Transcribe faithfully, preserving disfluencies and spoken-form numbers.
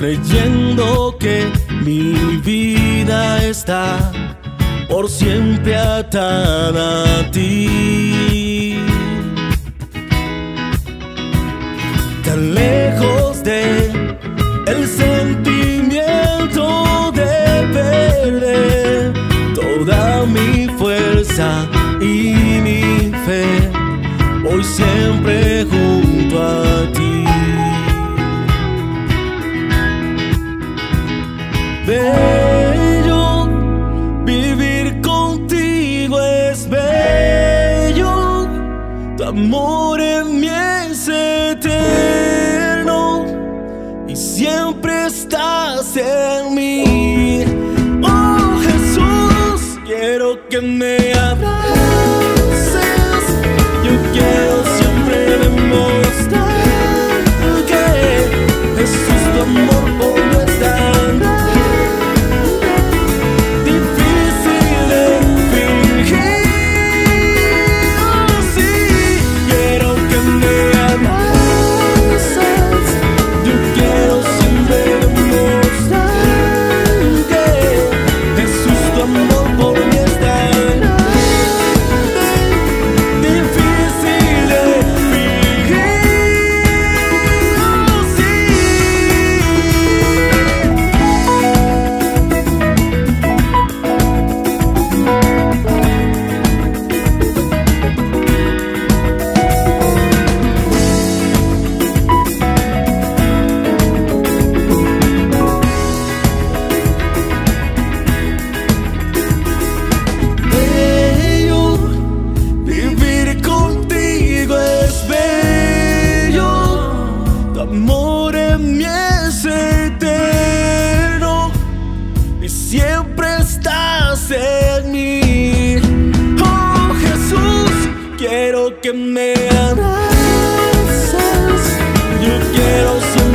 creyendo que mi vida está por siempre atada a ti. Tan lejos de el sentimiento de perder toda mi fuerza y mi fe, voy siempre junto a ti. Bello, vivir contigo es bello, tu amor en mí es eterno y siempre estás en mí. Oh Jesús, quiero que me abraces, yo quiero siempre demostrar que Jesús, tu amor por mí es tan difícil de fingir. Oh, sí, quiero que me abraces, yo quiero siempre demostrar que Jesús, tu amor por mí es tan difícil de fingir. Oh, sí. Bello, vivir contigo es bello, tu amor en mí es eterno y siempre estás en mí. Oh Jesús, quiero que me abraces, yo quiero ser